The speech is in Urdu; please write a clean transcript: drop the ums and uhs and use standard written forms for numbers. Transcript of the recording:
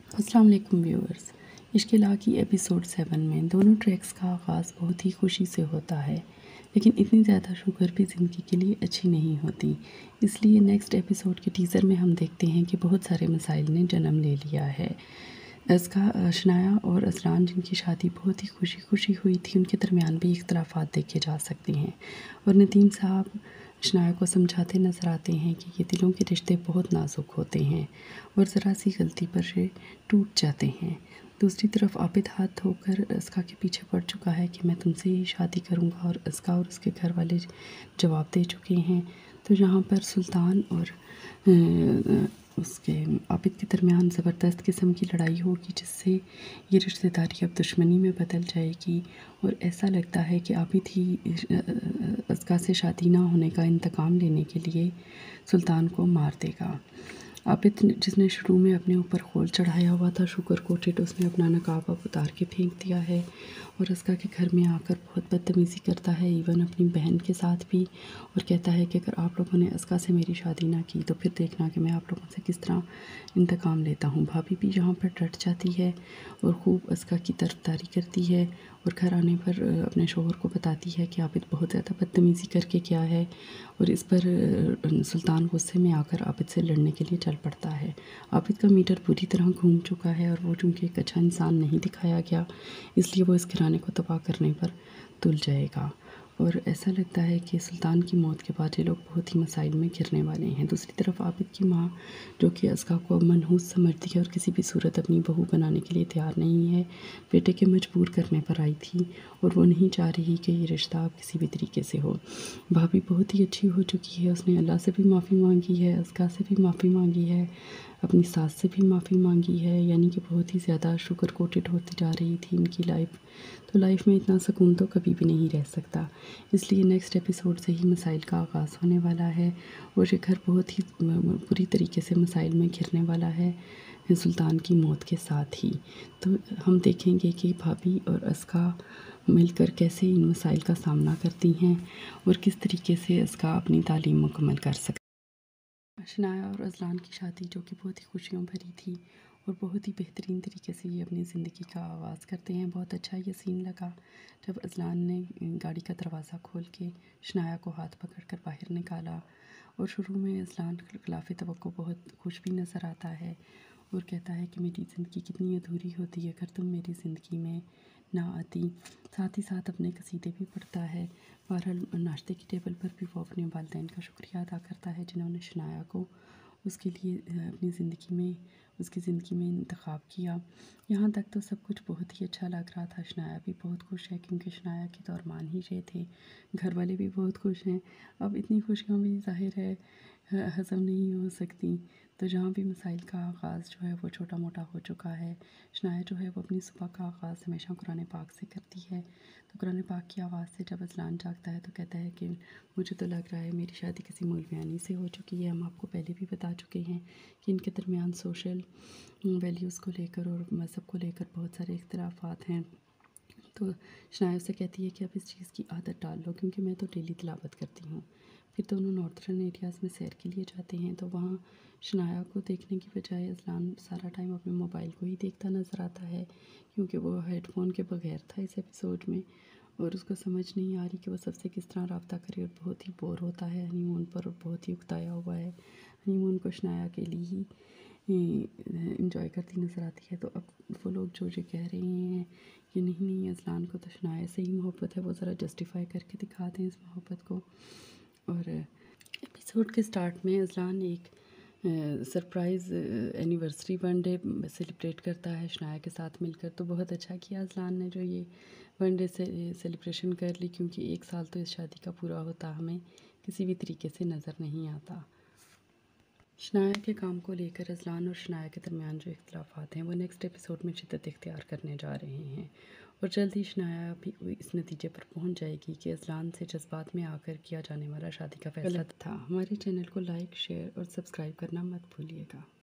السلام علیکم ویورز، عشق الہی ایپیسوڈ 7 میں دونوں ٹریکس کا آغاز بہت ہی خوشی سے ہوتا ہے، لیکن اتنی زیادہ شوگر بھی زندگی کے لیے اچھی نہیں ہوتی۔ اس لیے نیکسٹ ایپیسوڈ کے ٹیزر میں ہم دیکھتے ہیں کہ بہت سارے مسائل نے جنم لے لیا ہے۔ شنایا اور اذلان جن کی شادی بہت ہی خوشی ہوئی تھی، ان کے درمیان بھی اختلافات دیکھے جا سکتے ہیں، اور ندیم صاحب شنایا کو سمجھاتے نظر آتے ہیں کہ یہ دلوں کے رشتے بہت نازک ہوتے ہیں اور ذرا سی غلطی پر یہ ٹوٹ جاتے ہیں۔ دوسری طرف عابد ہاتھ دھو کر اسکا کے پیچھے پڑ چکا ہے کہ میں تم سے ہی شادی کروں گا، اور اسکا اور اس کے گھر والے جواب دے چکے ہیں۔ تو یہاں پر سلطان اور اس کے عابد کے درمیان زبردست قسم کی لڑائی ہوگی، جس سے یہ رشتہ داری اب دشمنی میں بدل جائے گی، اور ایسا لگتا ہے کہ عابد ہی اسکا سے شادی نہ ہونے کا انتقام لینے کے لیے سلطان کو مار دے گا۔ عابد جس نے شروع میں اپنے اوپر خول چڑھایا ہوا تھا شوگر کوٹڈ، اس نے اپنا نقاب اب اتار کے پھینک دیا ہے، اور اسکا کے گھر میں آ کر بہت بدتمیزی کرتا ہے، ایون اپنی بہن کے ساتھ بھی، اور کہتا ہے کہ اگر آپ لوگوں نے اسکا سے میری شادی نہ کی تو پھر دیکھنا کہ میں آپ لوگوں سے کس طرح انتقام لیتا ہوں۔ بھابھی بھی یہاں پر ڈٹ جاتی ہے اور خوب اسکا کی طرفداری کرتی ہے، اور گھر آنے پر اپنے شوہر کو بتاتی ہے کہ عابد بہت زیادہ بدتمیزی کر کے کیا ہے، اور اس پر سلطان غصے میں آ کر عابد سے لڑنے کے لیے چل پڑتا ہے۔ عابد کا میٹر پوری طرح گھوم چکا ہے، اور وہ چونکہ ایک اچھا انسان نہیں دکھایا گیا، اس لیے وہ اس گھرانے کو تباہ کرنے پر تل جائے گا، اور ایسا لگتا ہے کہ سلطان کی موت کے بعد یہ لوگ بہت ہی مسائل میں گھرنے والے ہیں۔ دوسری طرف عابد کی ماں، جو کہ اسکا کو منحوس سمجھتی ہے اور کسی بھی صورت اپنی بہو بنانے کے لیے تیار نہیں ہے، بیٹے کے مجبور کرنے پر آئی تھی، اور وہ نہیں چاہ رہی کہ یہ رشتہ اب کسی بھی طریقے سے ہو۔ بھابھی بہت ہی اچھی ہو چکی ہے، اس نے اللہ سے بھی معافی مانگی ہے، اسکا سے بھی معافی مانگی ہے، اپنی ساس سے بھی معافی مانگی ہے، یعنی کہ بہت ہی زیادہ شوگر کوٹڈ ہوتی جا رہی تھی ان کی لائف۔ تو لائف میں اتنا سکون تو کبھی بھی نہیں رہ سکتا، اس لیے نیکسٹ ایپیسوڈ سے ہی مسائل کا آغاز ہونے والا ہے، اور یہ گھر بہت ہی بری طریقے سے مسائل میں گھرنے والا ہے سلطان کی موت کے ساتھ ہی۔ تو ہم دیکھیں گے کہ بھابھی اور اسکا مل کر کیسے ان مسائل کا سامنا کرتی ہیں، اور کس طریقے سے اسکا اپنی تعلیم مکمل کر سکتی ہے۔ شنایا اور اذلان کی شادی، جو کہ بہت ہی خوشیوں بھری تھی، اور بہت ہی بہترین طریقے سے یہ اپنی زندگی کا آغاز کرتے ہیں۔ بہت اچھا یہ سین لگا جب اذلان نے گاڑی کا دروازہ کھول کے شنایا کو ہاتھ پکڑ کر باہر نکالا، اور شروع میں اذلان خلاف توقع بہت خوش بھی نظر آتا ہے، اور کہتا ہے کہ میری زندگی کتنی ادھوری ہوتی اگر تم میری زندگی میں نہ آتی۔ ساتھ ہی ساتھ اپنے قصیدے بھی پڑھتا ہے۔ بہرحال ناشتے کی ٹیبل پر بھی وہ اپنے والدین کا شکریہ ادا کرتا ہے، جنہوں نے شنایا کو اس کے لیے اپنی زندگی میں اس کی زندگی میں انتخاب کیا۔ یہاں تک تو سب کچھ بہت ہی اچھا لگ رہا تھا، شنایا بھی بہت خوش ہے، کیونکہ شنایا کے تو ارمان ہی یہ تھے، گھر والے بھی بہت خوش ہیں۔ اب اتنی خوشیاں بھی ظاہر ہے ہضم نہیں ہو سکتی، تو جہاں بھی مسائل کا آغاز جو ہے وہ چھوٹا موٹا ہو چکا ہے۔ شنایا جو ہے وہ اپنی صبح کا آغاز ہمیشہ قرآن پاک سے کرتی ہے، تو قرآن پاک کی آواز سے جب اذلان جاگتا ہے تو کہتا ہے کہ مجھے تو لگ رہا ہے میری شادی کسی مولویانی سے ہو چکی ہے۔ ہم آپ کو پہلے بھی بتا چکے ہیں کہ ان کے درمیان سوشل ویلیوز کو لے کر اور مذہب کو لے کر بہت سارے اختلافات ہیں۔ تو شنایا سے کہتی ہے کہ اب اس چیز کی عادت ڈال لو، کیونکہ میں تو ڈیلی تلاوت کرتی ہوں۔ پھر دونوں نارتھرن ایریاز میں سیر کے لیے جاتے ہیں، تو وہاں شنایا کو دیکھنے کی بجائے اذلان سارا ٹائم اپنے موبائل کو ہی دیکھتا نظر آتا ہے، کیونکہ وہ ہیڈ فون کے بغیر تھا اس ایپیسوڈ میں، اور اس کو سمجھ نہیں آ رہی کہ وہ سب سے کس طرح رابطہ کرے، اور بہت ہی بور ہوتا ہے ہنی مون پر، اور بہت ہی اکتایا ہوا ہے۔ ہنی مون کو شنایا کے لیے ہی انجوائے کرتی نظر آتی ہے۔ تو اب وہ لوگ جو کہہ رہے ہیں کہ نہیں اذلان کو تو شنایا سے ہی محبت ہے، وہ ذرا جسٹیفائی کر کے دکھا دیں اس محبت کو۔ اور ایپیسوڈ کے سٹارٹ میں اذلان ایک surprise anniversary one day celebrate کرتا ہے شنایا کے ساتھ مل کر، تو بہت اچھا کیا اذلان نے جو یہ ون ڈے سے سیلیبریشن کر لی، کیونکہ ایک سال تو اس شادی کا پورا ہوتا ہمیں کسی بھی طریقے سے نظر نہیں آتا۔ شنایا کے کام کو لے کر اذلان اور شنایا کے درمیان جو اختلافات ہیں وہ نیکسٹ ایپیسوڈ میں شدت اختیار کرنے جا رہے ہیں، اور جلد ہی شنایا بھی اس نتیجے پر پہنچ جائے گی کہ اذلان سے جذبات میں آ کر کیا جانے والا شادی کا فیصلہ تھا۔ ہمارے چینل کو لائک، شیئر اور سبسکرائب کرنا مت بھولیے گا۔